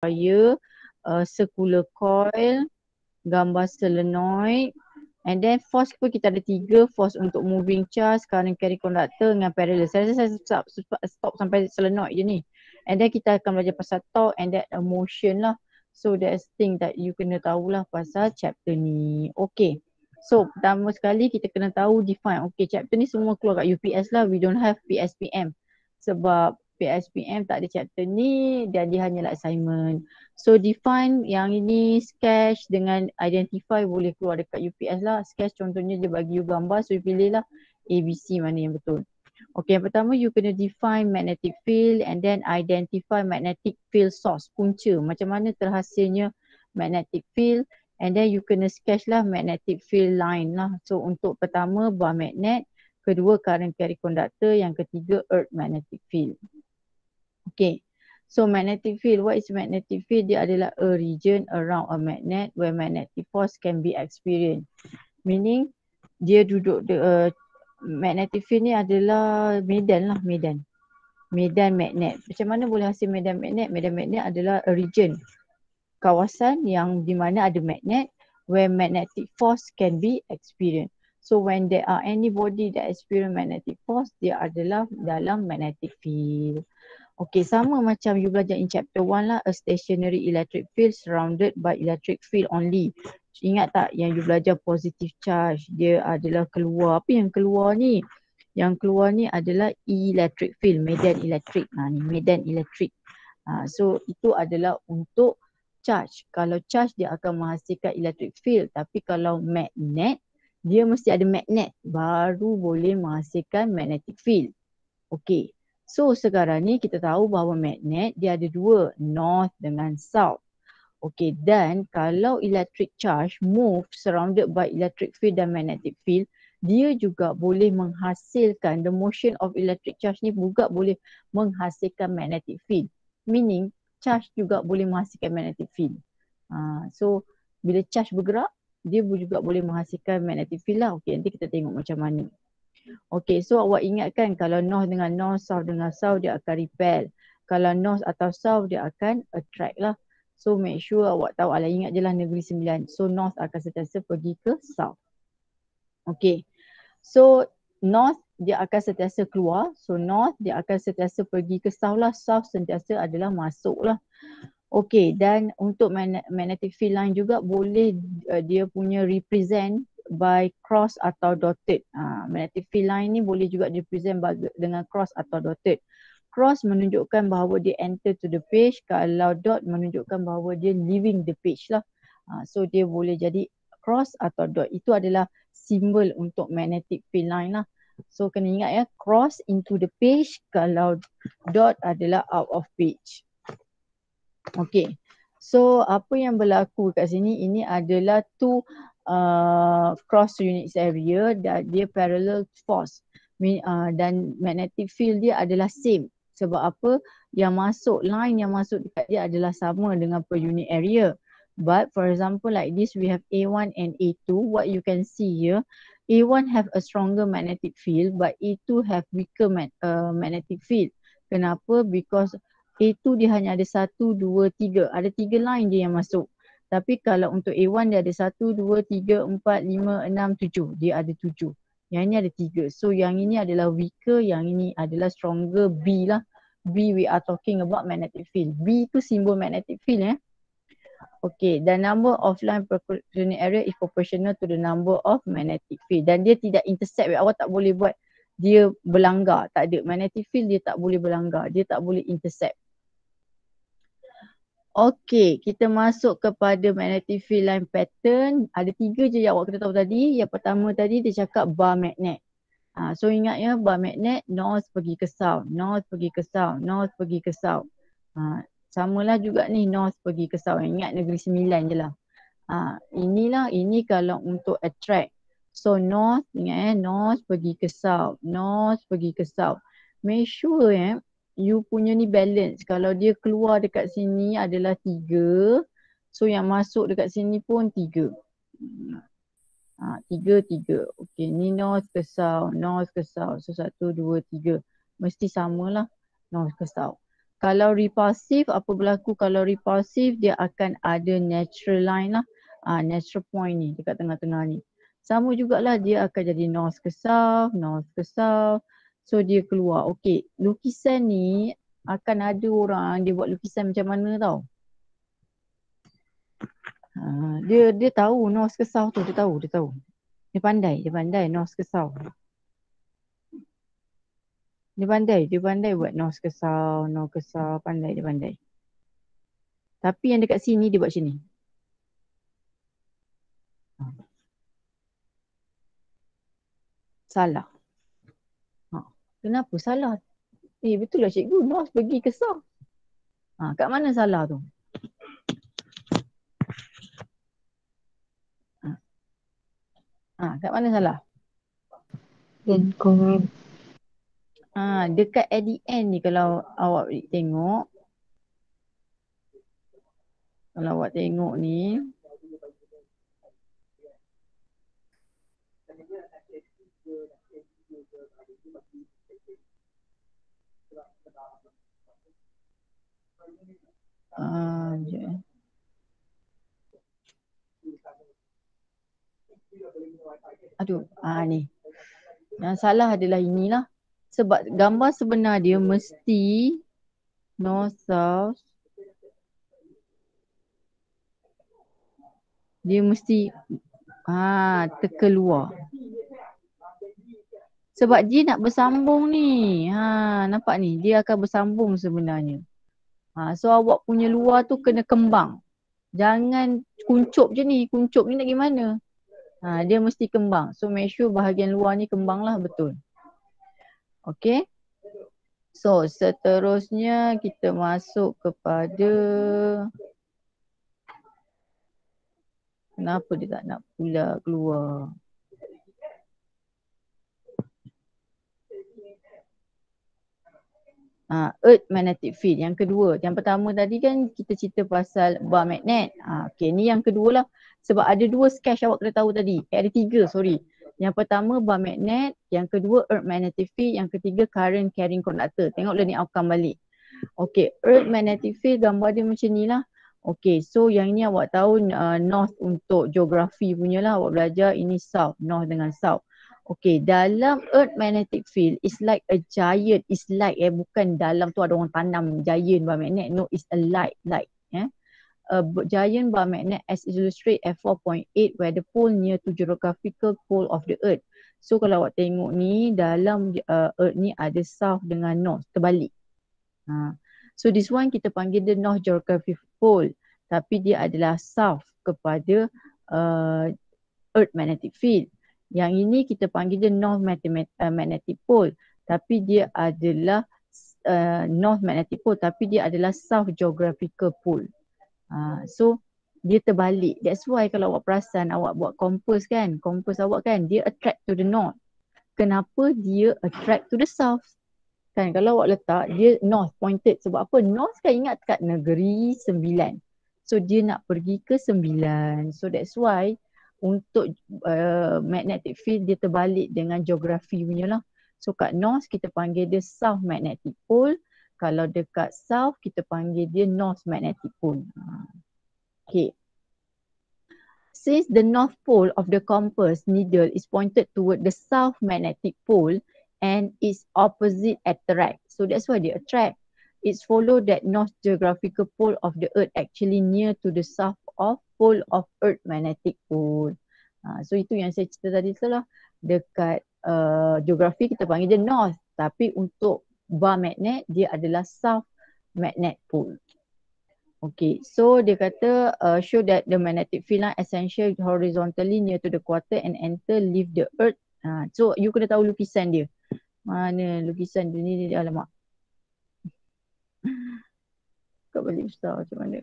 wire, circular coil, gambar solenoid. And then force pun kita ada 3, force untuk moving charge, current carry conductor dengan parallel. Saya rasa saya stop sampai solenoid je ni. And then kita akan belajar pasal torque and then motion lah. So that's thing that you kena tahulah pasal chapter ni. Okay. So pertama sekali kita kena tahu define. Okay, chapter ni semua keluar kat UPS lah. We don't have PSPM. Sebab PSPM tak ada chapter ni dan dia hanyalah assignment. So define yang ini sketch dengan identify boleh keluar dekat UPS lah. Sketch contohnya dia bagi you gambar, so you pilih lah ABC mana yang betul. Okay, yang pertama you kena define magnetic field and then identify magnetic field source, punca. Macam mana terhasilnya magnetic field and then you kena sketch lah magnetic field line lah. So untuk pertama bar magnet, kedua current carry conductor, yang ketiga earth magnetic field. Okay. So magnetic field, what is magnetic field? Dia adalah a region around a magnet where magnetic force can be experienced. Meaning dia duduk magnetic field ni adalah medan lah, medan magnet. Macam mana boleh hasil medan magnet? Medan magnet adalah a region, kawasan yang di mana ada magnet where magnetic force can be experienced. So when there are any body that experience magnetic force, dia adalah dalam magnetic field. Okay, sama macam you belajar in chapter 1 lah, a stationary electric field surrounded by electric field only. Ingat tak yang you belajar positive charge, dia adalah keluar. Apa yang keluar ni? Yang keluar ni adalah electric field, medan elektrik. Ni medan elektrik. So itu adalah untuk charge. Kalau charge dia akan menghasilkan electric field, tapi kalau magnet, dia mesti ada magnet baru boleh menghasilkan magnetic field. Okay. So sekarang ni kita tahu bahawa magnet dia ada 2, north dengan south. Okay, dan kalau electric charge move surrounded by electric field dan magnetic field, dia juga boleh menghasilkan, the motion of electric charge ni juga boleh menghasilkan magnetic field. Meaning charge juga boleh menghasilkan magnetic field. So bila charge bergerak, dia juga boleh menghasilkan magnetic field lah. Okay, nanti kita tengok macam mana. Okay, so awak ingatkan kalau north dengan north, south dengan south dia akan repel. Kalau north atau south dia akan attract lah. So make sure awak tahu, ingat je lah Negeri Sembilan. So north akan sentiasa pergi ke south. Okay, so north dia akan sentiasa keluar. So north dia akan sentiasa pergi ke south lah. South sentiasa adalah masuk lah. Okay, dan untuk magnetic field line juga boleh dia punya represent by cross atau dotted. Magnetic field line ni boleh juga represent dengan cross atau dotted. Cross menunjukkan bahawa dia enter to the page, kalau dot menunjukkan bahawa dia leaving the page lah. So dia boleh jadi cross atau dot. Itu adalah simbol untuk magnetic field line lah. So kena ingat ya, cross into the page, kalau dot adalah out of page. Okay, so apa yang berlaku kat sini, ini adalah two cross units area dan dia parallel force. Dan magnetic field dia adalah same. Sebab apa? Yang masuk, line yang masuk dekat dia adalah sama dengan per unit area. But for example like this, we have A1 and A2. What you can see here, A1 have a stronger magnetic field but A2 have weaker magnetic field. Kenapa? Because A2 dia hanya ada 1, 2, 3. Ada 3 line je yang masuk. Tapi kalau untuk A1 dia ada 1, 2, 3, 4, 5, 6, 7. Dia ada 7. Yang ini ada 3. So yang ini adalah weaker, yang ini adalah stronger, B lah. B, we are talking about magnetic field. B tu simbol magnetic field . Okay, the number of line per unit area is proportional to the number of magnetic field. Dan dia tidak intercept. Awak tak boleh buat dia berlanggar. Tak ada. Magnetic field dia tak boleh berlanggar. Dia tak boleh intercept. Okay, kita masuk kepada magnetic field line pattern. Ada 3 je yang awak kena tahu tadi. Yang pertama tadi dia cakap bar magnet. So ingat ya, bar magnet north pergi ke south, north pergi ke south, north pergi ke south. Samalah juga ni, north pergi ke south. Ingat Negeri Sembilan je lah. Inilah, ini kalau untuk attract. So north, ingat north pergi ke south, north pergi ke south. Make sure you punya ni balance. Kalau dia keluar dekat sini adalah 3. So yang masuk dekat sini pun 3. 3. Okay, ni north ke south, north ke south. So 1, 2, 3. Mesti samalah north ke south. Kalau repulsive, apa berlaku kalau repulsive? Dia akan ada natural line lah. Natural point ni dekat tengah-tengah ni. Sama jugalah dia akan jadi north ke south, north ke south. So dia keluar. Okey, lukisan ni akan ada orang dia buat lukisan macam mana tau. Dia tahu north ke south tu, dia tahu. Dia pandai north ke south. Dia pandai buat north ke south, dia pandai. Tapi yang dekat sini dia buat sini. Salah. Kenapa salah? Betul lah cikgu, north pergi ke south. Kat mana salah tu? Kat mana salah? Incorrect. Dekat at the end ni kalau awak tengok. Kalau awak tengok ni. Ni. Yang salah adalah inilah. Sebab gambar sebenar dia mesti north, south. Dia mesti terkeluar. Sebab dia nak bersambung ni. Nampak ni, dia akan bersambung sebenarnya. So awak punya luar tu kena kembang. Jangan kuncup je ni. Kuncup ni nak gimana? Dia mesti kembang. So make sure bahagian luar ni kembang lah betul. Okay. So seterusnya kita masuk kepada. Kenapa dia tak nak pula keluar? Earth magnetic field. Yang kedua. Yang pertama tadi kan kita cerita pasal bar magnet. Okay, ni yang kedua lah. Sebab ada dua sketch awak kena tahu tadi. Ada tiga, sorry. Yang pertama bar magnet. Yang kedua earth magnetic field. Yang ketiga current carrying conductor. Tengoklah ni outcome balik. Okay, earth magnetic field gambar dia macam ni lah. Okay, so yang ni awak tahu north untuk geografi punya lah. Awak belajar ini south. North dengan south. Okay, dalam earth magnetic field is like a giant, is like bukan dalam tu ada orang tanam giant bar magnet. No, it's a light. A giant bar magnet as illustrated at 4.8 where the pole near to geographical pole of the earth. So kalau awak tengok ni dalam earth ni ada south dengan north, terbalik. So this one kita panggil dia north geographic pole, tapi dia adalah south kepada earth magnetic field. Yang ini kita panggil dia north magnetic pole, tapi dia adalah north magnetic pole, tapi dia adalah south geographical pole. So dia terbalik. That's why kalau awak perasan awak buat kompas kan, kompas awak kan dia attract to the north. Kenapa dia attract to the south? Kan kalau awak letak dia north pointed, sebab apa? North kan ingat kat negeri 9. So dia nak pergi ke 9. So that's why untuk magnetic field dia terbalik dengan geografi punya lah. So kat north kita panggil dia south magnetic pole. Kalau dekat south kita panggil dia north magnetic pole. Okay. Since the north pole of the compass needle is pointed toward the south magnetic pole and its opposite attract. So that's why they attract. It's followed that north geographical pole of the earth actually near to the south of pole of earth magnetic pole. So itu yang saya cerita tadi tu lah. Dekat geografi kita panggil dia north, tapi untuk bar magnet dia adalah south magnet pole. Okay, so dia kata show that the magnetic field line essential horizontally near to the equator and enter leave the earth. So you kena tahu lukisan dia. Mana lukisan dia ni, alamak. Kat balik besar macam mana.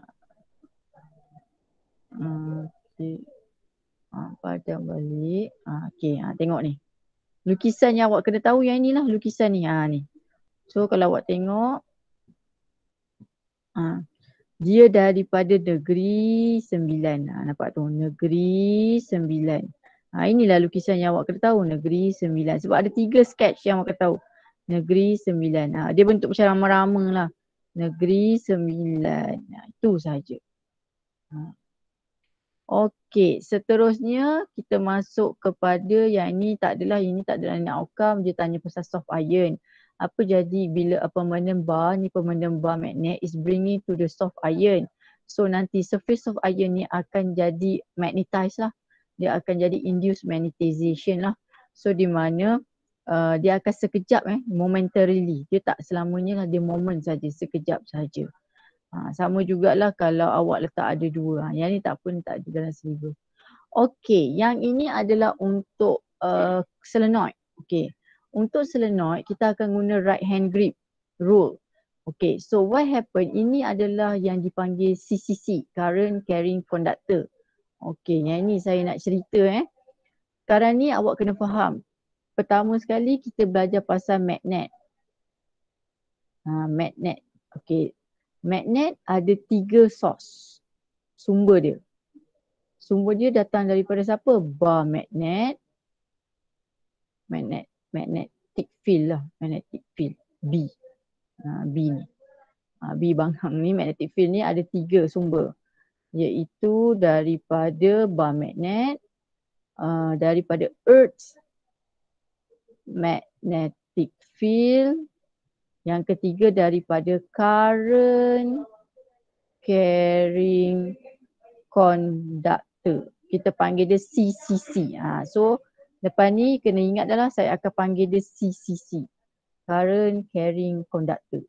Okay. Padam balik. Okay, tengok ni. Lukisan yang awak kena tahu yang inilah lukisan ni. Ni. So kalau awak tengok. Dia daripada negeri 9. Nampak tu? Negeri 9. Inilah lukisan yang awak kena tahu. Negeri 9. Sebab ada 3 sketch yang awak kena tahu. Negeri 9. Dia bentuk macam rama-rama lah. Negeri Sembilan. Itu saja. Okey, seterusnya kita masuk kepada yang ini tak adalah ni outcome, dia tanya pasal soft iron. Apa jadi bila a permanent bar, ni permanent bar magnet is bringing to the soft iron. So nanti surface soft iron ni akan jadi magnetized lah. Dia akan jadi induced magnetization lah. So di mana dia akan sekejap momentarily. Dia tak selamanya lah, dia moment saja, sekejap saja. Sama jugalah kalau awak letak ada dua. Yang ni tak pun tak ada dalam silibus. Okey, yang ini adalah untuk solenoid. Okey. Untuk solenoid kita akan guna right hand grip rule. Okey, so what happen, ini adalah yang dipanggil CCC, current carrying conductor. Okey, yang ini saya nak cerita Sekarang ni awak kena faham. Pertama sekali kita belajar pasal magnet. Magnet. Okey. Magnet ada 3 source sumber dia. Sumber dia datang daripada siapa? Bar magnet. Magnetic field lah. Magnetic field. B. B ni. B bangang ni, magnetic field ni ada 3 sumber. Iaitu daripada bar magnet, daripada earth magnetic field, yang ketiga daripada current carrying conductor. Kita panggil dia CCC. So lepas ni kena ingat adalah saya akan panggil dia CCC. Current carrying conductor.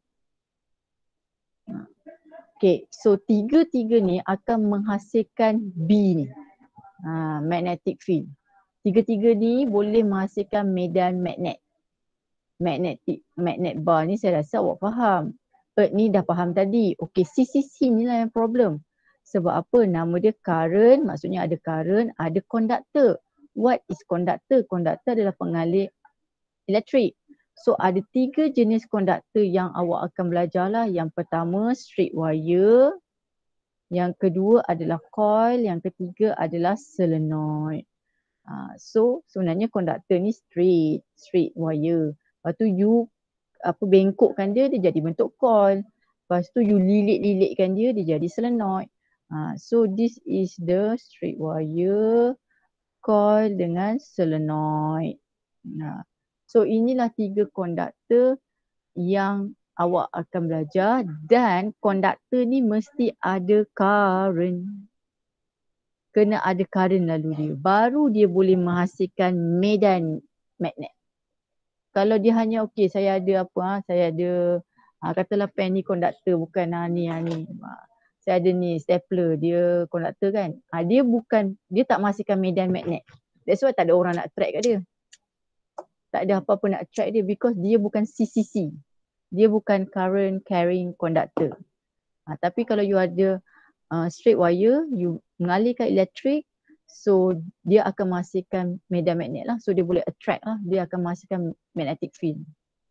Okay, so tiga-tiga ni akan menghasilkan B ni. Magnetic field. Tiga-tiga ni boleh menghasilkan medan magnet. Magnet bar ni saya rasa awak faham. Earth ni dah faham tadi. Okay, CCC ni lah yang problem. Sebab apa? Nama dia current, maksudnya ada current, ada conductor. What is conductor? Conductor adalah pengalih elektrik. So ada 3 jenis conductor yang awak akan belajar lah. Yang pertama straight wire, yang kedua adalah coil, yang ketiga adalah solenoid. So sebenarnya conductor ni straight wire. Lepas tu you bengkokkan dia jadi bentuk coil. Lepas tu you lilit-lilitkan dia jadi solenoid. So this is the straight wire, coil dengan solenoid. So inilah 3 konduktor yang awak akan belajar, dan konduktor ni mesti ada current. Kena ada current lalu dia. Baru dia boleh menghasilkan medan magnet. Kalau dia hanya saya ada saya ada katalah pen ni konduktor, bukan ni. Saya ada ni stapler, dia konduktor kan. Dia tak menghasilkan medan magnet. That's why tak ada orang nak track kat dia. Tak ada apa-apa nak track dia because dia bukan CCC. Dia bukan current carrying conductor. Tapi kalau you ada straight wire, you mengalihkan elektrik, so dia akan menghasilkan medan magnet lah. So dia boleh attract lah. Dia akan menghasilkan magnetic field.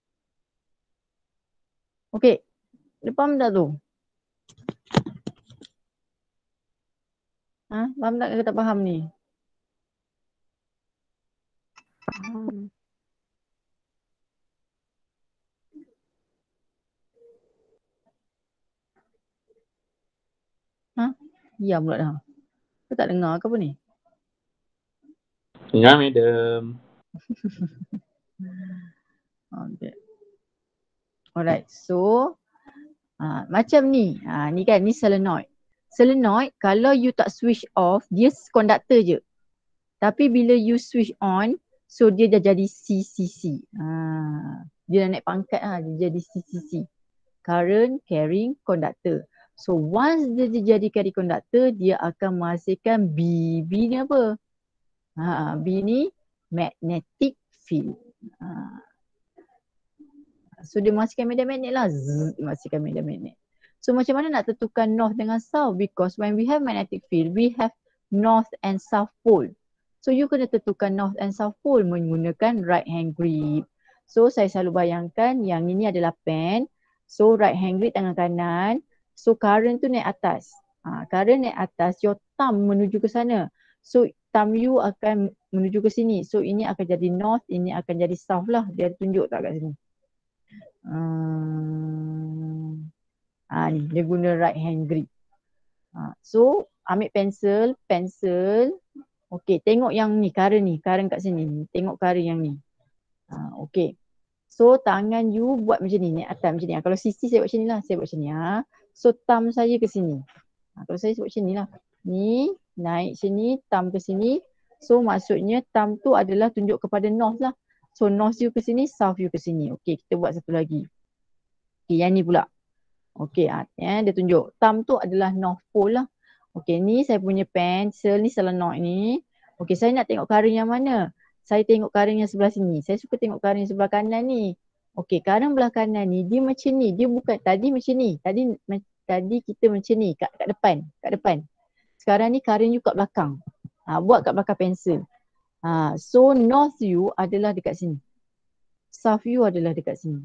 Okay. Faham tak tu? Faham tak ke tak faham ni? Diam pula dah. Kau tak dengar ke apa ni? Dengar, madam. Okay. Alright, so macam ni. Ni kan, ni solenoid. Solenoid, kalau you tak switch off, dia konduktor je. Tapi bila you switch on, so dia dah jadi CCC. Dia dah naik pangkat dia jadi CCC. Current carrying conductor. So once dia jadi carrying conductor, dia akan menghasilkan B. B ni apa? B ni magnetic field. So dia menghasilkan medan magnet lah. Menghasilkan medan magnet. So macam mana nak tentukan north dengan south? Because when we have magnetic field, we have north and south pole. So you kena tentukan north and south pole menggunakan right hand grip. So saya selalu bayangkan yang ini adalah pen. So right hand grip tangan kanan. So current tu naik atas. Current naik atas, your thumb menuju ke sana. So thumb you akan menuju ke sini. So ini akan jadi north, ini akan jadi south lah. Dia tunjuk tak kat sini? Ni dia guna right hand grip. So ambil pensel. Okay, tengok yang ni, current kat sini. Tengok current yang ni. Okay. So tangan you buat macam ni atas macam ni. Kalau sisi saya buat macam ni lah. Saya buat macam ni. So thumb saya ke sini. Kalau saya buat macam ni lah. Ni naik sini, thumb ke sini. So maksudnya thumb tu adalah tunjuk kepada north lah. So north you ke sini, south you ke sini. Okay, kita buat satu lagi. Okay, yang ni pula. Okay, dia tunjuk. Thumb tu adalah north pole lah. Okay, ni saya punya pencil ni solenoid ni. Okay, saya nak tengok current yang mana? Saya tengok current yang sebelah sini. Saya suka tengok current yang sebelah kanan ni. Okay, current belah kanan ni dia macam ni. Dia bukan tadi macam ni. Tadi kita macam ni kat depan. Sekarang ni current you kat belakang. Buat kat belakang pensel. So north you adalah dekat sini. South you adalah dekat sini.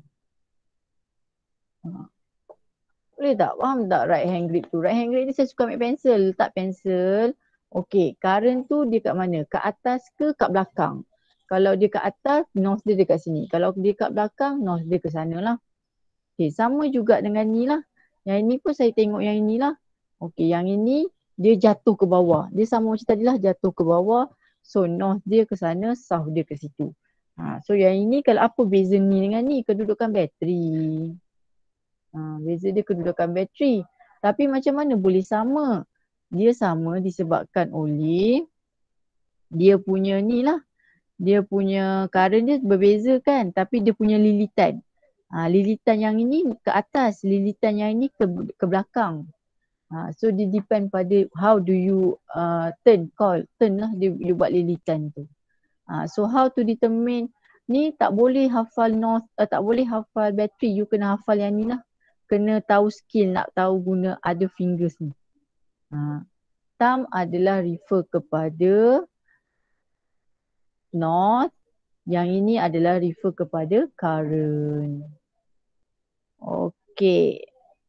Boleh tak? Faham tak right hand grip tu? Right hand grip ni saya suka ambil pensel. Letak pensel. Okay, current tu dia kat mana? Kat atas ke kat belakang? Kalau dia kat atas, north dia dekat sini. Kalau dia kat belakang, north dia ke sana lah. Okay, sama juga dengan ni lah. Yang ini pun saya tengok yang inilah. Okay, yang ini dia jatuh ke bawah. Dia sama macam tadi lah, jatuh ke bawah. So north dia ke sana, south dia ke situ. So yang ini kalau apa beza ni dengan ni? Kedudukan bateri. Beza dia kedudukan bateri. Tapi macam mana boleh sama? Dia sama disebabkan oleh dia punya ni lah. Dia punya current dia berbeza kan. Tapi dia punya lilitan. Lilitan yang ini ke atas. Lilitan yang ini ke belakang. So dia depend pada how do you turn lah you buat lilitan tu. So how to determine ni tak boleh hafal north, tak boleh hafal bateri. You kena hafal yang ni lah. Kena tahu skill, nak tahu guna other fingers ni. Thumb adalah refer kepada north. Yang ini adalah refer kepada current. Okay.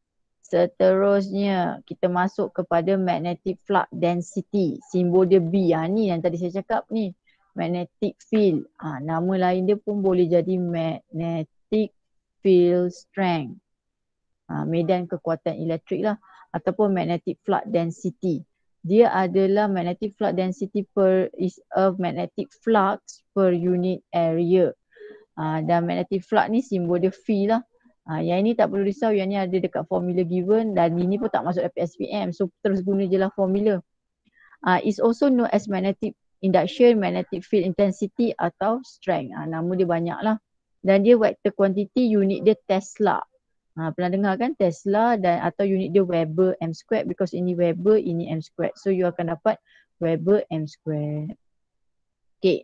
Seterusnya kita masuk kepada magnetic flux density. Simbol dia B. Ni yang tadi saya cakap ni. Magnetic field. Nama lain dia pun boleh jadi magnetic field strength. Medan kekuatan elektrik lah, ataupun magnetic flux density. Dia adalah magnetic flux density is a magnetic flux per unit area. Dan magnetic flux ni simbol dia V lah. Yang ini tak perlu risau, yang ni ada dekat formula given dan ini pun tak masuk SPM. So terus guna je lah formula. It's also known as magnetic induction, magnetic field intensity atau strength. Nama dia banyak lah. Dan dia vector quantity, unit dia Tesla. Pernah dengar kan Tesla dan atau unit dia Weber m squared, because ini Weber, ini m squared. So you akan dapat Weber m squared. Okay.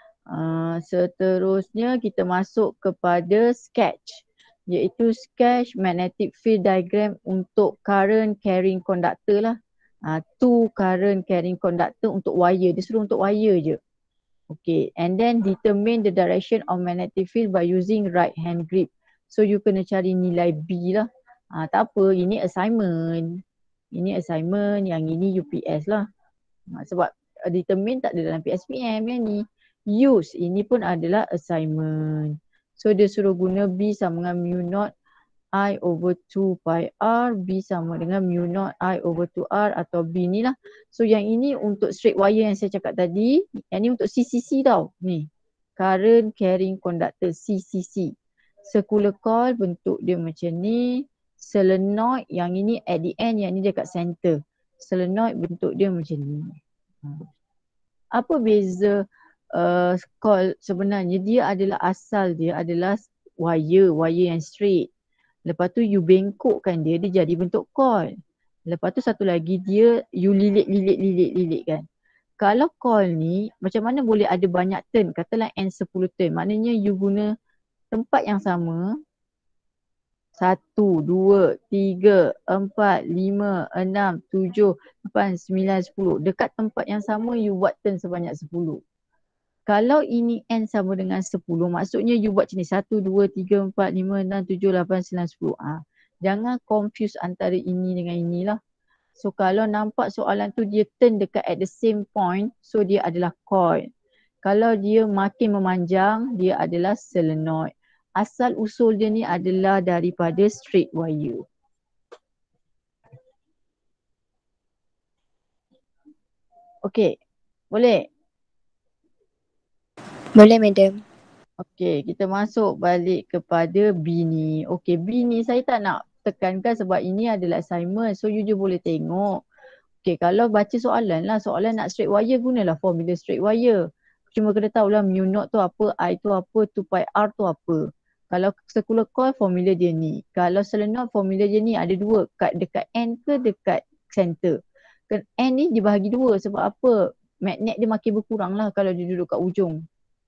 Seterusnya kita masuk kepada sketch, iaitu sketch magnetic field diagram untuk current carrying conductor lah. Two current carrying conductor untuk wire. Dia suruh untuk wire je. Okay. And then determine the direction of magnetic field by using right hand grip. So you kena cari nilai B lah. Tak apa, ini assignment. Ini assignment, yang ini UPS lah. Sebab determine tak ada dalam PSPM yang ni. Use, ini pun adalah assignment. So dia suruh guna B sama dengan mu naught I over 2 pi R. B sama dengan mu naught I over 2R atau B ni lah. So yang ini untuk straight wire yang saya cakap tadi. Yang ni untuk CCC tau. Ni. Current carrying conductor CCC. Circular coil bentuk dia macam ni. Solenoid yang ini at the end, yang ni dekat center. Solenoid bentuk dia macam ni. Apa beza coil sebenarnya? Dia adalah asal dia adalah wire yang straight. Lepas tu you bengkokkan dia jadi bentuk coil. Lepas tu satu lagi dia you lilit kan. Kalau coil ni macam mana boleh ada banyak turn? Katalah N10 turn. Maknanya you guna tempat yang sama. 1, 2, 3, 4, 5, 6, 7, 8, 9, 10. Dekat tempat yang sama you buat turn sebanyak 10. Kalau ini N sama dengan 10, maksudnya you buat macam ni. 1, 2, 3, 4, 5, 6, 7, 8, 9, 10. Jangan confuse antara ini dengan inilah. So kalau nampak soalan tu dia turn dekat at the same point, so dia adalah coil. Kalau dia makin memanjang, dia adalah solenoid. Asal usul dia ni adalah daripada straight wire. Okey. Boleh? Boleh, madam. Okey, kita masuk balik kepada B ni. Okey, B ni saya tak nak tekankan sebab ini adalah assignment. So you je boleh tengok. Okey, kalau baca soalan lah, soalan nak straight wire gunalah formula straight wire. Cuma kena tahulah mu naught tu apa, I tu apa, 2 pi R tu apa. Kalau circular coil formula dia ni. Kalau solenoid formula dia ni ada dua, dekat end ke dekat center. End ni dibahagi dua sebab apa? Magnet dia makin berkurang lah kalau dia duduk kat ujung.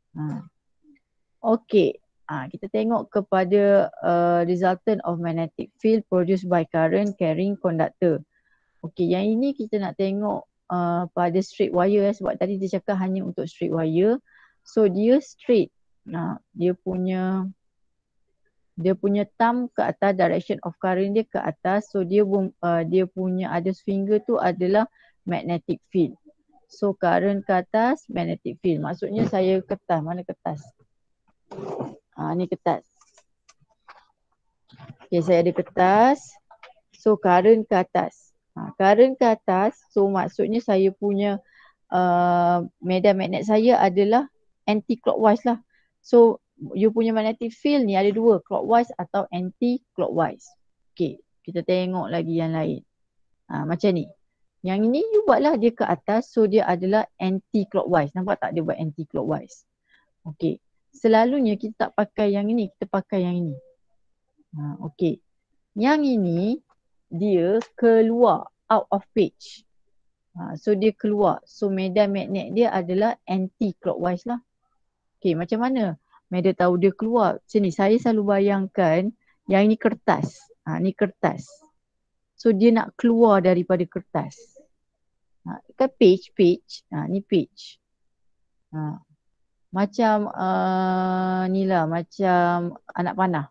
Okey, kita tengok kepada resultant of magnetic field produced by current carrying conductor. Okey, yang ini kita nak tengok pada straight wire sebab tadi dia cakap hanya untuk straight wire. So dia straight. Dia punya thumb ke atas, direction of current dia ke atas. So dia punya other finger tu adalah magnetic field. So current ke atas, magnetic field. Maksudnya saya kertas, mana kertas? Ni kertas. Okay, saya ada kertas. So current ke atas. Current ke atas, so maksudnya saya punya medan magnet saya adalah anti-clockwise lah. So you punya magnetic field ni ada dua, clockwise atau anti-clockwise. Okay, kita tengok lagi yang lain. Macam ni. Yang ini you buatlah dia ke atas, so dia adalah anti-clockwise. Nampak tak dia buat anti-clockwise? Okay. Selalunya kita tak pakai yang ini, kita pakai yang ini. Okay. Yang ini dia keluar out of page. So dia keluar. So medan magnet dia adalah anti-clockwise lah. Okay, macam mana medan tahu dia keluar? Sini saya selalu bayangkan yang ini kertas. Ni kertas. So dia nak keluar daripada kertas. Kan page. Ni page. Macam ni lah, macam anak panah.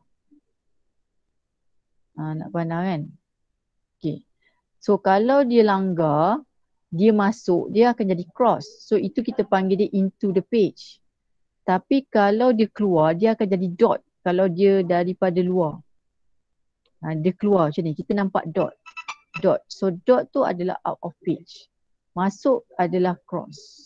Anak panah kan. Okay. So kalau dia langgar, dia masuk, dia akan jadi cross. So itu kita panggil dia into the page. Tapi kalau dia keluar, dia akan jadi dot. Kalau dia daripada luar. Dia keluar macam ni, kita nampak dot. So dot tu adalah out of page. Masuk adalah cross.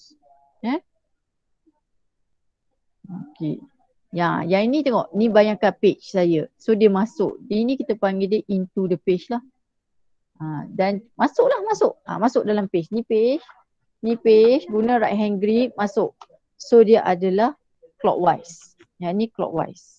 Okay. Yang ini tengok, ni bayangkan page saya. So dia masuk. Ini kita panggil dia into the page lah. Dan masuk. Masuk dalam page. Ni page, guna right hand grip, masuk. So dia adalah clockwise. Yang ni clockwise.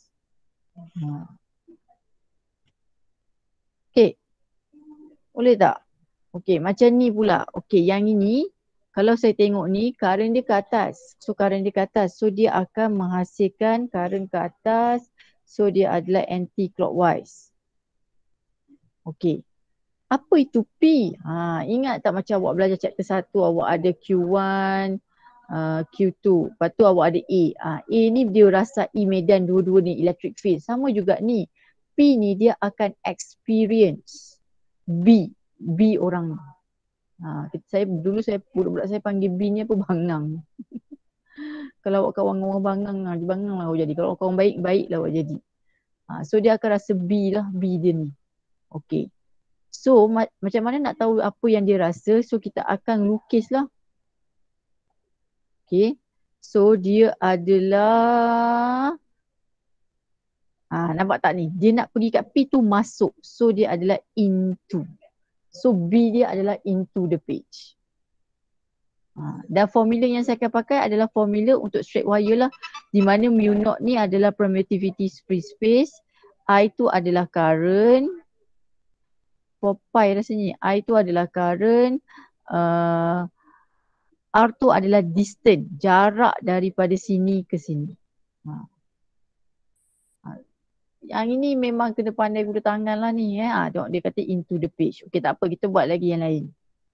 Okay. Boleh tak? Okay, macam ni pula. Okay, yang ini kalau saya tengok ni, current dia ke atas. So current dia ke atas. So dia akan menghasilkan current ke atas. So dia adalah anti-clockwise. Okay. Apa itu P? Ingat tak macam awak belajar chapter 1, awak ada Q1, Q2. Lepas tu awak ada A. A ni dia rasai medan dua-dua ni, electric field. Sama juga ni. P ni dia akan experience B orang ni. Dulu budak-budak saya panggil B ni apa, bangang. Kalau awak kawan orang bangang, dia bangang lah awak jadi. Kalau kawan baik lah awak jadi. So dia akan rasa B lah, B dia ni. Okay. So macam mana nak tahu apa yang dia rasa? So kita akan lukis lah. Okay. So dia adalah nampak tak ni? Dia nak pergi kat P tu masuk. So dia adalah into. So B dia adalah into the page. Dan formula yang saya akan pakai adalah formula untuk straight wire lah. Di mana mu naught ni adalah permittivity free space. I tu adalah current. 4 pi rasanya. I tu adalah current. R tu adalah distance. Jarak daripada sini ke sini. Yang ini memang kena pandai guna tangan lah ni. Tengok dia kata into the page. Okay, tak apa, kita buat lagi yang lain.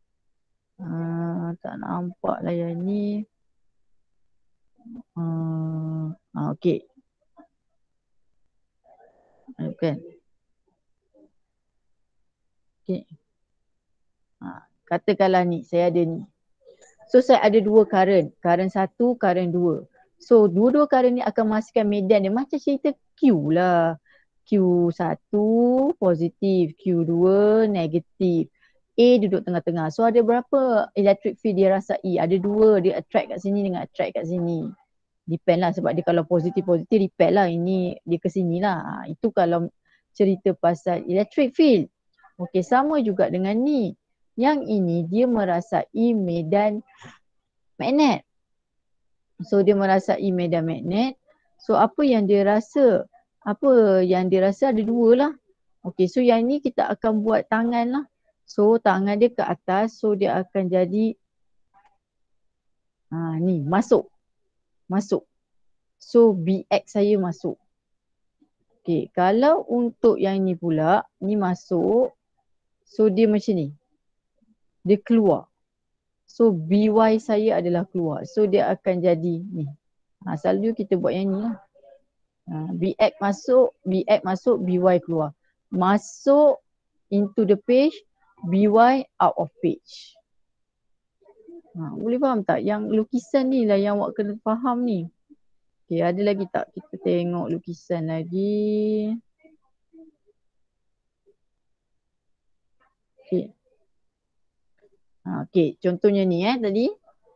Tak nampak lah yang ni. Okay. Kan. Okay. Katakanlah ni, saya ada ni. So saya ada dua current. Current satu, current dua. So dua-dua current ni akan menghasilkan medan dia. Macam cerita Q lah. Q1 positif, Q2 negatif. A duduk tengah-tengah. So ada berapa electric field dia rasai? Ada 2, dia attract kat sini dengan attract kat sini. Depend lah sebab dia kalau positif-positif repel lah, ini dia ke sini lah. Itu kalau cerita pasal electric field. Okey, sama juga dengan ni. Yang ini dia merasai medan magnet. So dia merasai medan magnet. So apa yang dia rasa? Apa yang dia rasa ada 2 lah. Okey, so yang ni kita akan buat tangan lah. So tangan dia ke atas, so dia akan jadi ni masuk. Masuk. So BX saya masuk. Okey, kalau untuk yang ni pula, ni masuk. So dia macam ni. Dia keluar. So BY saya adalah keluar. So dia akan jadi ni. Selalu kita buat yang ni lah. BX masuk, BY keluar. Masuk into the page, BY out of page. Boleh faham tak? Yang lukisan ni lah yang awak kena faham ni. Okay, ada lagi tak? Kita tengok lukisan lagi. Okay. Okay, contohnya ni tadi.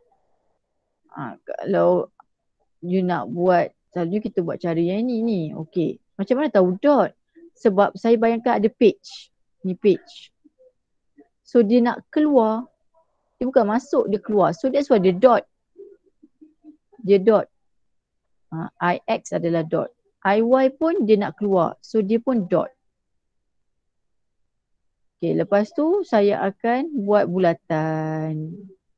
Kalau you nak buat, selalu kita buat cara yang ni. Okay. Macam mana tahu dot? Sebab saya bayangkan ada page. Ni page. So dia nak keluar. Dia bukan masuk, dia keluar. So that's why dia dot. Dia dot. IX adalah dot. IY pun dia nak keluar. So dia pun dot. Okay, lepas tu saya akan buat bulatan.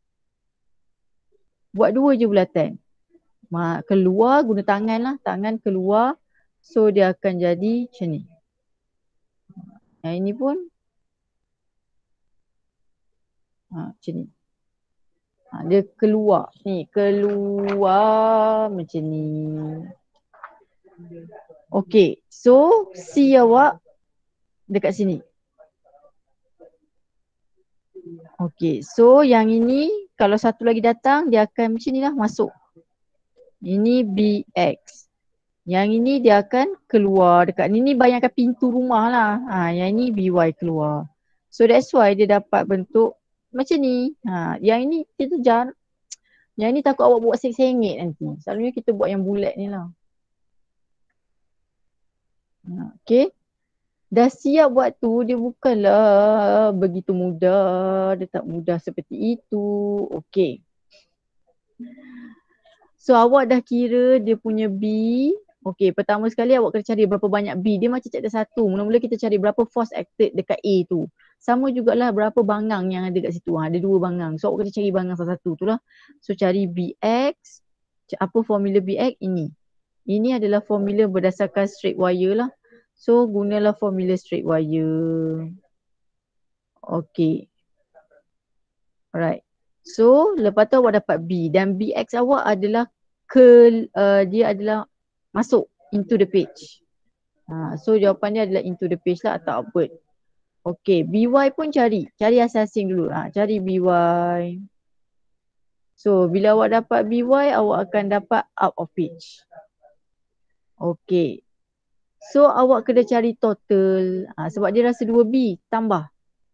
Buat 2 je bulatan. Keluar guna tangan lah. Tangan keluar. So dia akan jadi macam ni. Yang ini pun macam ni. Dia keluar. Ni keluar macam ni. Okay. So C awak dekat sini. Okay. So yang ini kalau satu lagi datang dia akan macam ni lah masuk. Ini BX. Yang ini dia akan keluar dekat ni. Ni bayangkan pintu rumah lah. Yang ini BY keluar. So that's why dia dapat bentuk macam ni. Yang ini kita yang ni takut awak buat sengit nanti. Selalunya kita buat yang bulat ni lah. Okay. Dah siap buat tu, dia bukanlah begitu mudah. Dia tak mudah seperti itu. Okay. So awak dah kira dia punya B. Okay, pertama sekali awak kena cari berapa banyak B. Dia macam chapter 1. Mula-mula kita cari berapa force acted dekat A tu. Sama jugalah berapa bangang yang ada kat situ. Ada 2 bangang. So awak kena cari bangang salah satu tu lah. So cari BX. Apa formula BX? Ini adalah formula berdasarkan straight wire lah. So gunalah formula straight wire. Okay. Alright. So lepas tu awak dapat B. Dan BX awak adalah dia adalah masuk into the page. So jawapan dia adalah into the page lah atau outward. Okay, BY pun cari. Cari asasing dulu. Cari BY. So bila awak dapat BY, awak akan dapat out of page. Okay. So awak kena cari total. Sebab dia rasa 2B. Tambah.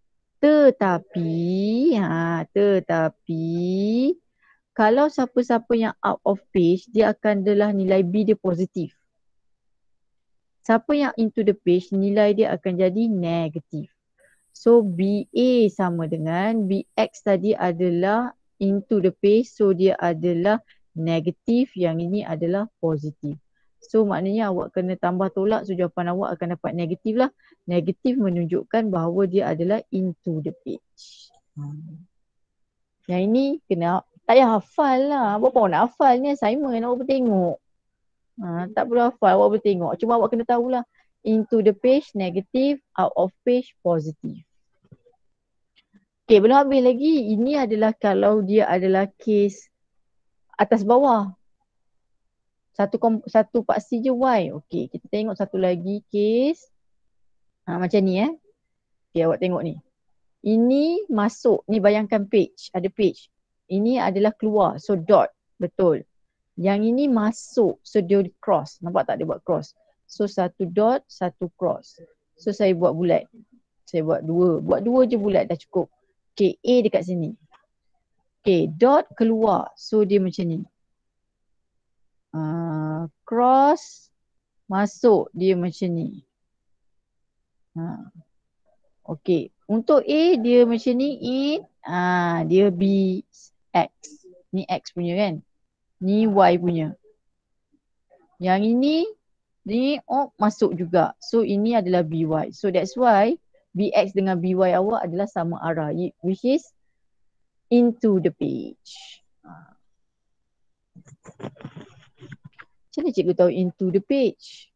Tetapi kalau siapa-siapa yang out of page, dia akan adalah nilai B dia positif. Siapa yang into the page, nilai dia akan jadi negatif. So BA sama dengan BX tadi adalah into the page, so dia adalah negatif, yang ini adalah positif. So maknanya awak kena tambah tolak, so jawapan awak akan dapat negatif lah. Negatif menunjukkan bahawa dia adalah into the page. Yang ini kena, tak payah hafal lah. Apa awak nak hafal ni assignment, awak bertengok. Tak perlu hafal, awak bertengok. Cuma awak kena tahulah into the page negatif, out of page positif. Okay, belum habis lagi. Ini adalah kalau dia adalah case atas bawah. Satu paksi je Y. Okay, kita tengok satu lagi case. Macam ni Okay, awak tengok ni. Ini masuk. Ni bayangkan page. Ada page. Ini adalah keluar. So dot. Betul. Yang ini masuk. So dia cross. Nampak tak dia buat cross? So satu dot, satu cross. So saya buat bulat. Saya buat 2. Buat 2 je bulat dah cukup. Okay, A dekat sini. Okay, dot keluar. So dia macam ni. Cross masuk dia macam ni. Okay, untuk A dia macam ni. Dia B X. Ni X punya kan. Ni Y punya. Yang ini ni masuk juga. So ini adalah BY. So that's why BX dengan BY awak adalah sama arah, which is into the page. Macam mana cikgu tahu into the page?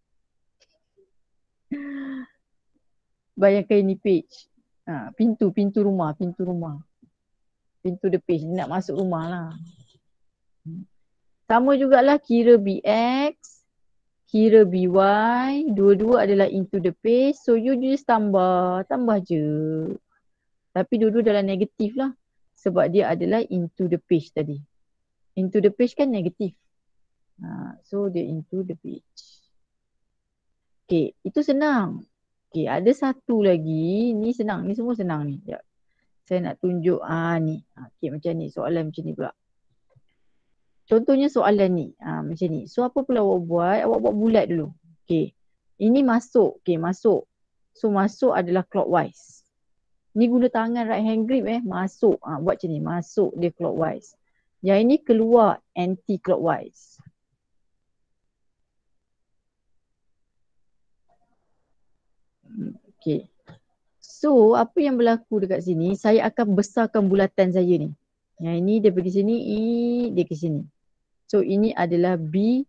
Bayangkan ini page. Pintu rumah. Pintu the page. Nak masuk rumah lah. Sama jugalah kira BX, kira BY, dua-dua adalah into the page. So you just tambah je. Tapi dua-dua dalam negatif lah. Sebab dia adalah into the page tadi. Into the page kan negatif. So dia into the page. Okay, itu senang. Okay, ada satu lagi. Ni senang, ni semua senang ni. Sekejap. Saya nak tunjuk ni. Okay, macam ni. Soalan macam ni pula. Contohnya soalan ni. Macam ni. So apa pula awak buat? Awak buat bulat dulu. Okay. Ini masuk. Okay, masuk. So masuk adalah clockwise. Ni guna tangan right hand grip masuk. Buat macam ni. Masuk dia clockwise. Yang ini keluar anti clockwise. Okay. So apa yang berlaku dekat sini, saya akan besarkan bulatan saya ni. Yang ini dia pergi sini, dia ke sini. So ini adalah B1.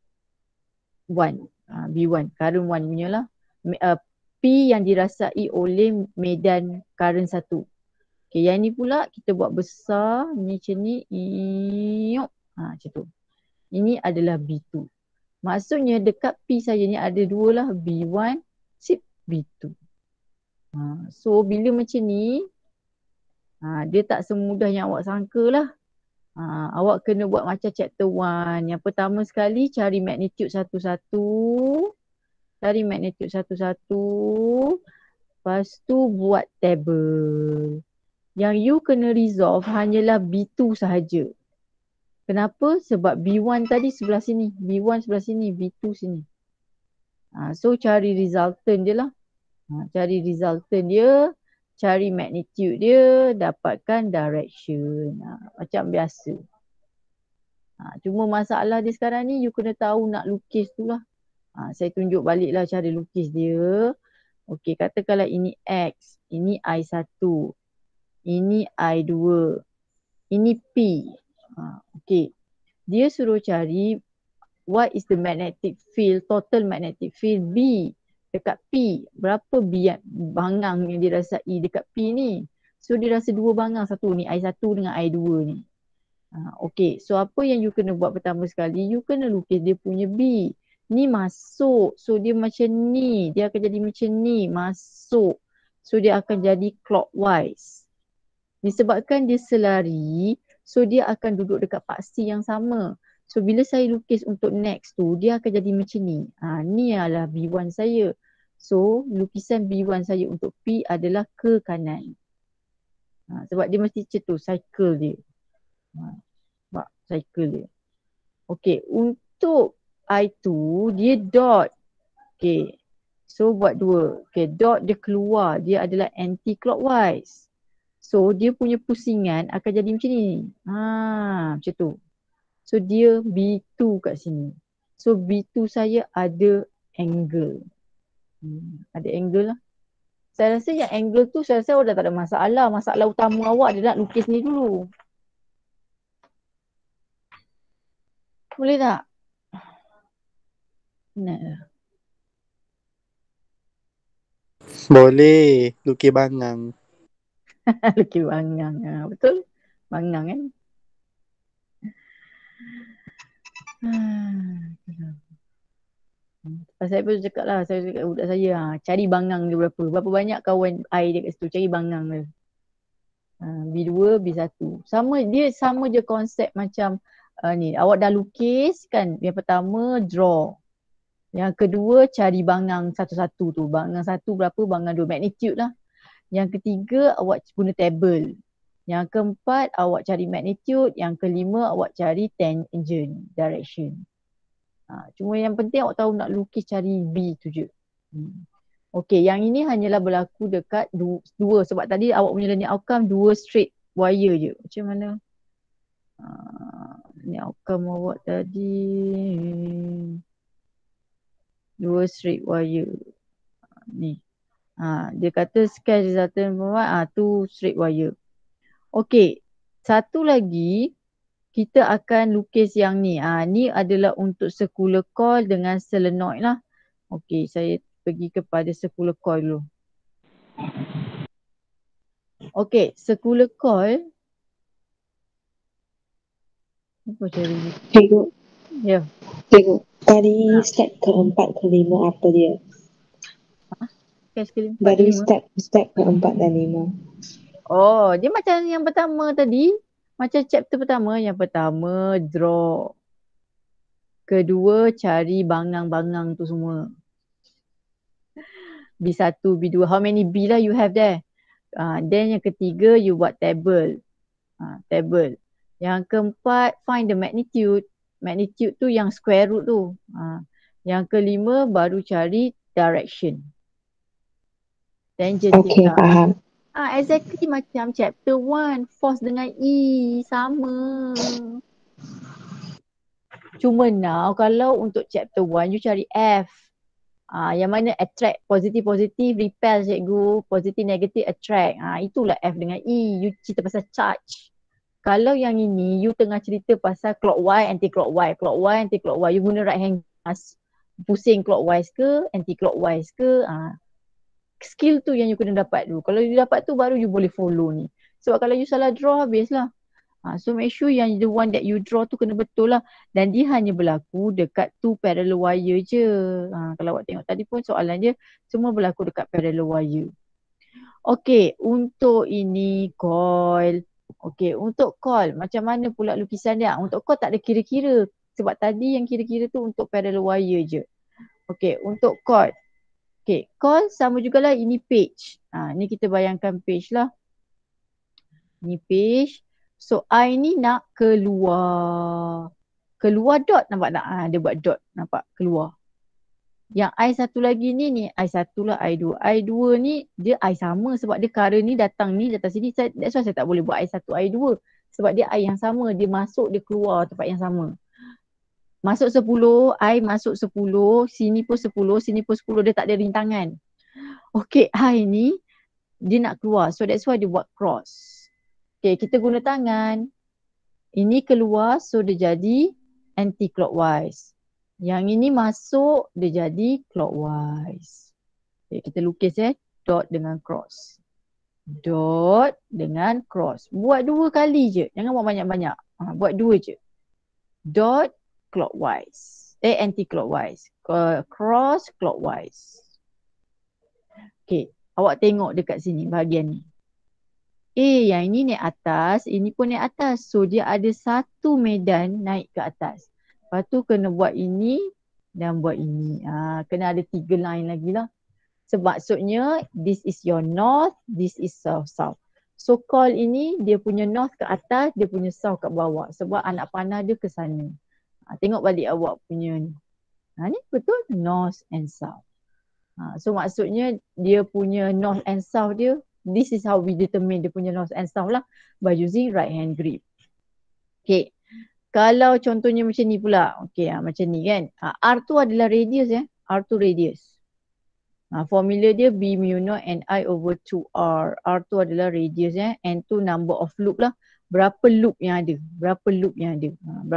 B1, current 1 punya lah. P yang dirasai oleh medan current 1. Okay, yang ni pula kita buat besar. Ni macam ni. Macam tu. Ini adalah B2. Maksudnya dekat P saya ni ada dua lah. B1, B2. So bila macam ni, dia tak semudah yang awak sangka lah. Awak kena buat macam chapter 1. Yang pertama sekali cari magnitude satu-satu. Cari magnitude satu-satu. Lepas tu buat table. Yang you kena resolve hanyalah B2 sahaja. Kenapa? Sebab B1 tadi sebelah sini. B1 sebelah sini. B2 sini. So cari resultant je lah. Cari resultant dia. Cari magnitude dia. Dapatkan direction. Macam biasa. Cuma masalah dia sekarang ni, you kena tahu nak lukis tu lah. Saya tunjuk balik lah cara lukis dia. Okey, katakanlah ini X. Ini I1. Ini I2. Ini P. Okey. Dia suruh cari what is the magnetic field, total magnetic field B dekat P. Berapa bangang yang dirasai dekat P ni. So dia rasa dua bangang, satu ni I1 dengan I2 ni. Okay, so apa yang you kena buat pertama sekali, you kena lukis dia punya B. Ni masuk, so dia macam ni. Dia akan jadi macam ni, masuk. So dia akan jadi clockwise. Disebabkan dia selari, so dia akan duduk dekat paksi yang sama. So bila saya lukis untuk next tu, dia akan jadi macam ni. Ni adalah B1 saya. So lukisan B1 saya untuk P adalah ke kanan. Sebab dia mesti macam tu, cycle dia. Cycle dia. Okay, untuk I2 dia dot. Okay, so buat dua. Okay, dot dia keluar, dia adalah anti-clockwise. So dia punya pusingan akan jadi macam ni. Macam tu. So dia B2 kat sini. So B2 saya ada angle. Ada angle lah. Saya rasa yang angle tu saya rasa dah tak ada masalah. Masalah utama awak adalah lukis ni dulu. Boleh tak? Nah. Boleh. Lukis bangang. Lukis bangang. Betul? Bangang kan? Saya pun cakap lah. Saya cakap budak saya. Cari bangang dia berapa. Berapa banyak kawan I dia kat situ. Cari bangang dia. B2, B1. Dia sama je konsep macam ni. Awak dah lukis kan. Yang pertama draw. Yang kedua cari bangang satu-satu tu. Bangang satu berapa, bangang dua. Magnitude lah. Yang ketiga awak guna table. Yang keempat awak cari magnitude. Yang kelima awak cari tangent, direction. Cuma yang penting awak tahu nak lukis cari B tu je. Okey, yang ini hanyalah berlaku dekat dua sebab tadi awak punya learning outcome dua straight wire je. Macam mana? Ni outcome awak tadi dua straight wire. Ni. Dia kata sketch resultant tu straight wire. Okey, satu lagi kita akan lukis yang ni. Ni adalah untuk circular coil dengan solenoid lah. Okey, saya pergi kepada circular coil dulu. Okey, circular coil. Apa cari? Cikgu. Ya. Cikgu, tadi step keempat kelima apa dia? Sketch kelima, Dari kelima. step keempat dan lima. Oh, dia macam yang pertama tadi. Macam chapter pertama. Yang pertama, draw. Kedua, cari bangang-bangang tu semua. B1, B2. How many B lah you have there? Then yang ketiga, you buat table. Table. Yang keempat, find the magnitude. Magnitude tu yang square root tu. Yang kelima, baru cari direction. Tangent Okay, theta. faham. Exactly macam chapter 1. Force dengan E. Sama. Cuma now kalau untuk chapter 1 you cari F. Yang mana attract, positif repel cikgu, positif negatif attract. Itulah F dengan E. You cerita pasal charge. Kalau yang ini you tengah cerita pasal clockwise, anti-clockwise, clockwise, anti-clockwise. You guna right hand pusing clockwise ke, anti-clockwise ke. Skill tu yang you kena dapat dulu. Kalau you dapat tu baru you boleh follow ni. Sebab kalau you salah draw habislah. So make sure yang the one that you draw tu kena betul lah. Dan dia hanya berlaku dekat two parallel wire je. Kalau awak tengok tadi pun soalan dia semua berlaku dekat parallel wire. Okay, untuk ini coil. Okay, untuk coil macam mana pula lukisan dia? Untuk coil tak ada kira-kira. Sebab tadi yang kira-kira tu untuk parallel wire je. Okay, untuk coil. Okay, coil sama jugalah ini page. Ni kita bayangkan page lah. Ni page. So I ni nak keluar. Keluar dot nampak tak? Dia buat dot nampak keluar. Yang I satu lagi ni I satu lah I dua. I dua ni dia I sama sebab dia current ni datang sini. That's why saya tak boleh buat I satu I dua. Sebab dia I yang sama. Dia masuk dia keluar tempat yang sama. Masuk 10, I masuk 10, sini pun 10, sini pun 10. Dia tak ada rintangan. Okay, I ni dia nak keluar. So that's why dia buat cross. Okay, kita guna tangan. Ini keluar, so dia jadi anti-clockwise. Yang ini masuk, dia jadi clockwise. Okay, kita lukis dot dengan cross. Dot dengan cross. Buat 2 kali je. Jangan buat banyak-banyak. Buat 2 je. Dot clockwise. Anti-clockwise. Cross clockwise. Okay, awak tengok dekat sini bahagian ni. Yang ini naik atas, ini pun naik atas. So dia ada satu medan naik ke atas. Lepas tu kena buat ini dan buat ini. Kena ada 3 line lagi lah. Sebab maksudnya this is your north, this is south. So call ini dia punya north ke atas, dia punya south kat bawah. Sebab anak panah dia ke sana. Tengok balik awak punya ni. Ni betul north and south. So maksudnya dia punya north and south dia, this is how we determine dia punya north and south lah by using right hand grip. Okay. Kalau contohnya macam ni pula. Okay, macam ni kan. R2 adalah radius R2 radius. Formula dia B mu naught and I over 2R. R2 adalah radius and tu number of loop lah. Berapa loop yang ada. Berapa loop yang ada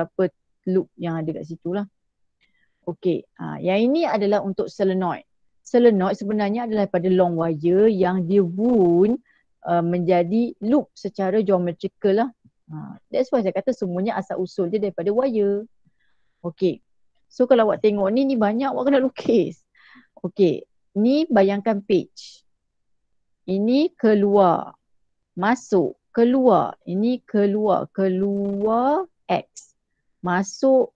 kat situ lah. Okay. Yang ini adalah untuk solenoid. Solenoid sebenarnya adalah pada long wire yang dia wound menjadi loop secara geometrical lah. That's why saya kata semuanya asal usul dia daripada wire. Okay. So kalau awak tengok ni banyak awak kena lukis. Okay. Ni bayangkan page. Ini keluar. Masuk. Keluar. Ini keluar. Keluar X. Masuk.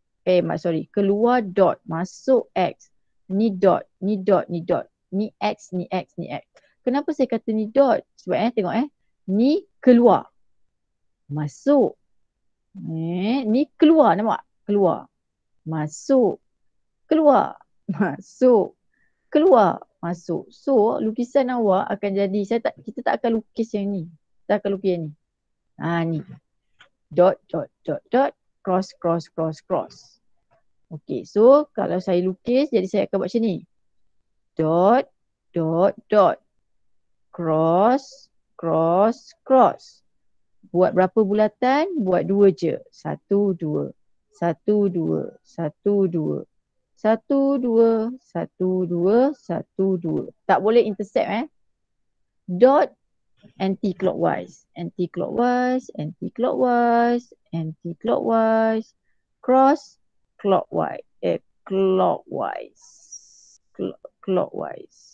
Keluar dot. Masuk X. Ni dot, ni dot, ni dot. Ni X, ni X, ni X. Kenapa saya kata ni dot? Sebab tengok ni keluar. Masuk. Ni keluar, nampak? Keluar. Masuk. Keluar. Masuk. Keluar. Masuk. So, lukisan awak akan jadi, kita tak akan lukis yang ni. Kita akan lukis yang ni. Ni. Dot, dot, dot, dot. Cross, cross, cross, cross. Okay, so kalau saya lukis, jadi saya akan buat macam ni. Dot, dot, dot. Cross, cross, cross. Buat berapa bulatan? Buat 2 je. 1, 2. 1, 2. 1, 2. 1, 2. 1, 2. 1, 2. Tak boleh intercept Dot anti-clockwise. Anti-clockwise. Anti-clockwise. Anti-clockwise. Cross clockwise. Clockwise. Clockwise.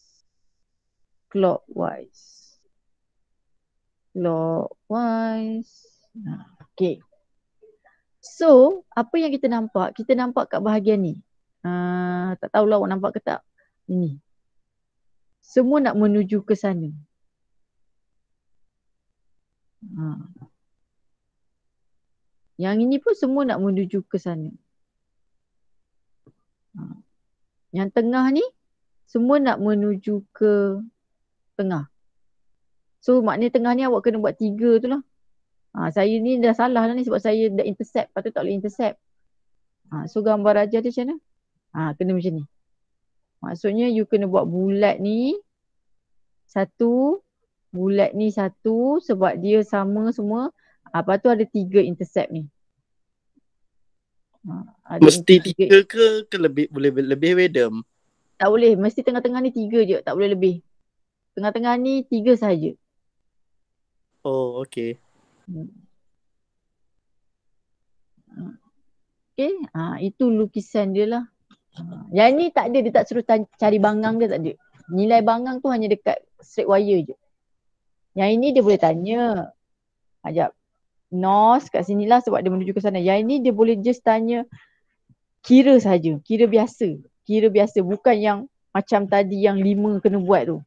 Clockwise. Clockwise. Okay. So, apa yang kita nampak? Kita nampak kat bahagian ni. Tak tahulah awak nampak ke tak? Ni. Semua nak menuju ke sana. Yang ini pun semua nak menuju ke sana. Yang tengah ni, semua nak menuju ke tengah. So maknanya tengah ni awak kena buat 3 tu lah. Saya ni dah salah lah ni sebab saya dah intercept. Patut tak boleh intercept. So gambar raja tu macam mana? Kena macam ni. Maksudnya you kena buat bulat ni 1. Bulat ni 1 sebab dia sama semua. Lepas tu ada 3 intercept ni. Mesti 3 ke lebih, boleh lebih Madam? Tak boleh. Mesti tengah-tengah ni 3 je. Tak boleh lebih. Tengah-tengah ni 3 sahaja. Oh, okay. Okay. Itu lukisan dia lah. Yang ni tak ada. Dia tak suruh cari bangang dia, tak ada. Nilai bangang tu hanya dekat straight wire je. Yang ini dia boleh tanya. Sekejap. Nos kat sini lah sebab dia menuju ke sana. Yang ini dia boleh just tanya kira saja. Kira biasa. Kira biasa. Bukan yang macam tadi yang 5 kena buat tu.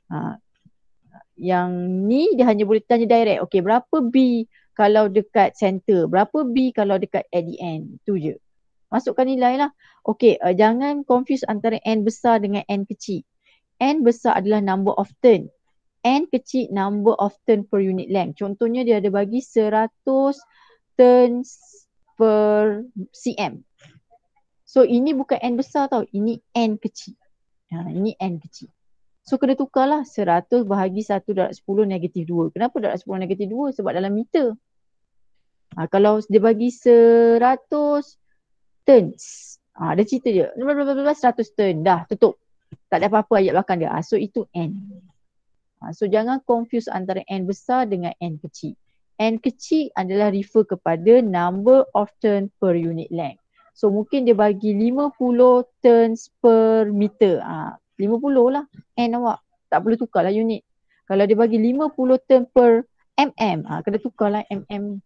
Yang ni dia hanya boleh tanya direct. Okay, berapa B kalau dekat center? Berapa B kalau dekat at the end? Itu je. Masukkan nilai lah. Okay, jangan confuse antara N besar dengan N kecil. N besar adalah number of turn. N kecil number of turn per unit length. Contohnya dia ada bagi 100 turns per cm. So ini bukan N besar tau. Ini N kecil. Ini N kecil. So kena tukarlah 100 bahagi 1 darab 10 negatif 2. Kenapa darab 10 negatif 2? Sebab dalam meter. Kalau dia bagi 100 turns. Dia cerita je. 100 turn. Dah tutup. Tak ada apa-apa ayat belakang dia. So itu N. So jangan confuse antara N besar dengan N kecil. N kecil adalah refer kepada number of turn per unit length. So mungkin dia bagi 50 turns per meter. 50 lah N awak. Tak perlu tukarlah unit. Kalau dia bagi 50 turn per mm, kena tukarlah mm.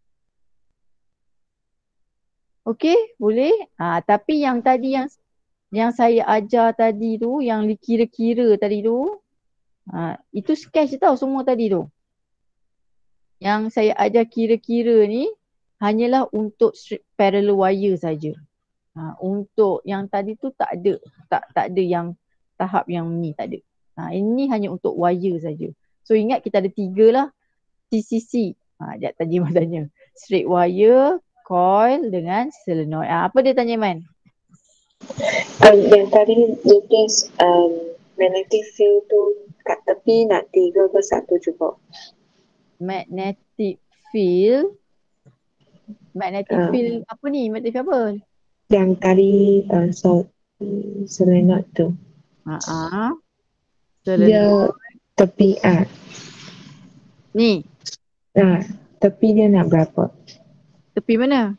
Okay, boleh? Tapi yang tadi yang saya ajar tadi tu, yang kira-kira tadi tu, itu sketch tau semua tadi tu. Yang saya ajar kira-kira ni hanyalah untuk parallel wire saja. Untuk yang tadi tu tak ada. Tak ada yang tahap yang ni tak ada. Ini hanya untuk wire saja. So ingat kita ada 3 lah. TCC. Sekejap tadi Iman tanya. Straight wire, coil dengan solenoid. Apa dia tanya Iman? Yang tadi lukis magnetic field tu kat tepi nak 3 ke 1 cukup? Magnetic field. Magnetic field apa ni? Magnetic field apa? Yang tadi solenoid tu. Dia tepi ni. Tepi dia nak berapa? Tepi mana?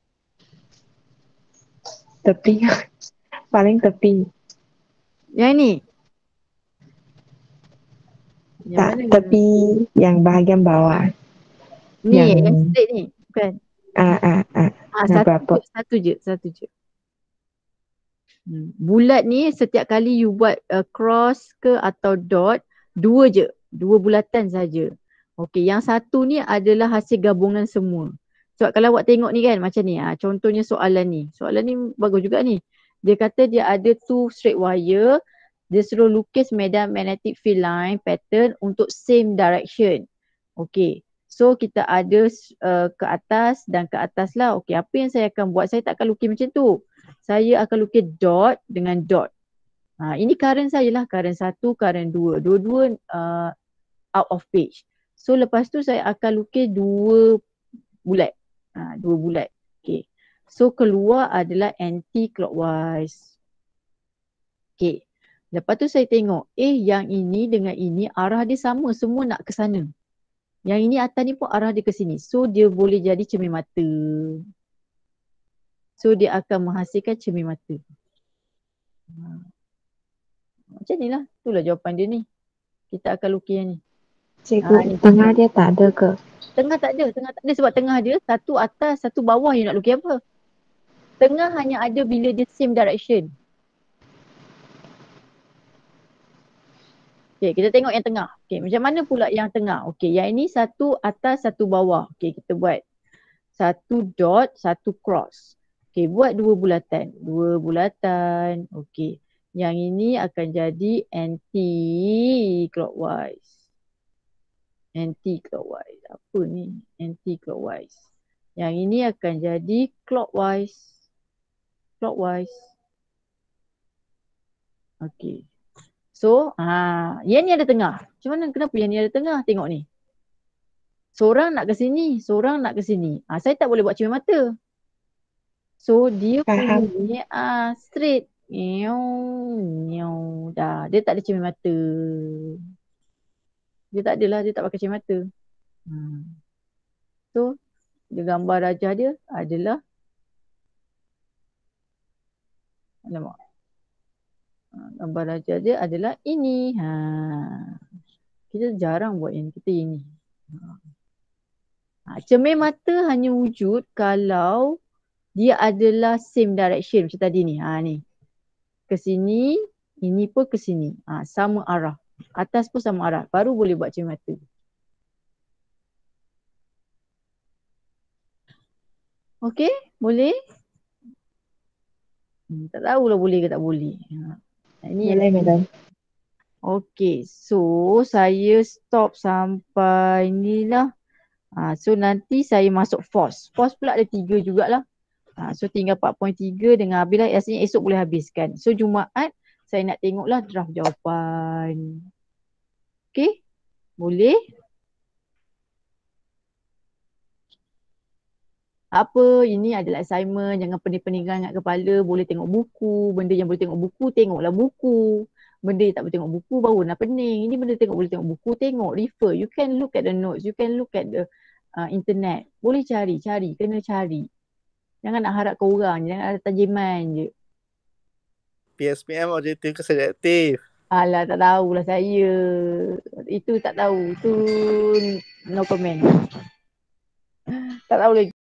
Tepi paling tepi. Yang ni? Tak, tepi yang bahagian bawah. Ni yang straight ni? Bukan? Nak berapa? Satu je. Bulat ni setiap kali you buat cross ke atau dot, 2 je. 2 bulatan saja. Okey, yang satu ni adalah hasil gabungan semua. Sebab kalau awak tengok ni kan macam ni. Contohnya soalan ni. Soalan ni bagus juga ni. Dia kata dia ada 2 straight wire. Dia suruh lukis medan magnetic field line pattern untuk same direction. Okey. So kita ada ke atas dan ke atas lah. Okey, apa yang saya akan buat? Saya tak akan lukis macam tu. Saya akan lukis dot dengan dot. Ini current saya lah. Current 1, current 2. Dua-dua out of page. So lepas tu saya akan lukis 2 bulat. 2 bulat. Okay. So keluar adalah anti-clockwise. Okay. Lepas tu saya tengok. Yang ini dengan ini arah dia sama. Semua nak ke sana. Yang ini atas ni pun arah dia ke sini. So dia boleh jadi cermin mata. So dia akan menghasilkan cermin mata. Macam ni lah. Itulah jawapan dia ni. Kita akan lukis yang ni. Cikgu, tengah dia tak ada ke? Tengah tak ada. Tengah tak ada sebab tengah dia satu atas, satu bawah you nak lukis apa. Tengah hanya ada bila dia same direction. Okay, kita tengok yang tengah. Okay, macam mana pula yang tengah? Okay, yang ini satu atas, satu bawah. Okay, kita buat satu dot, satu cross. Okay, buat 2 bulatan. 2 bulatan. Okay, yang ini akan jadi anti-clockwise. Anti-clockwise. Apa ni? Anti-clockwise. Yang ini akan jadi clockwise. Clockwise. Okay. So, yang ni ada tengah. Macam mana? Kenapa yang ni ada tengah? Tengok ni. Seorang nak ke sini, seorang nak ke sini. Saya tak boleh buat cermin mata. So, dia punya straight. Dah. Dia tak ada cermin mata. Dia tak adalah, dia tak pakai cermin mata. So, dia gambar rajah dia adalah gambar rajah dia adalah ini. Kita jarang buat yang kita ini. Cermin mata hanya wujud kalau dia adalah same direction macam tadi ni. Ni. Ke sini, ini pun ke sini. Sama arah. Atas pun sama arah. Baru boleh buat cermin mata. Okey, boleh? Tak tahulah boleh ke tak boleh. Ini boleh, madam. Okey, so saya stop sampai ni lah. So nanti saya masuk force. Force pula ada 3 jugalah. So tinggal 4.3 dengan habis lah. Asalnya esok boleh habiskan. So Jumaat saya nak tengoklah draft jawapan. Okey, boleh? Apa, ini adalah assignment, jangan pening-peningkan kat kepala, boleh tengok buku, benda yang boleh tengok buku, tengoklah buku. Benda yang tak boleh tengok buku, baru nak pening. Ini benda boleh tengok buku, tengok, refer. You can look at the notes, you can look at the internet. Boleh cari, kena cari. Jangan nak harap ke orang, jangan ada tajiman je. PSPM objektif ke subjektif? Alah, tak tahulah saya. Itu tak tahu, itu no comment. Tak tahu lagi.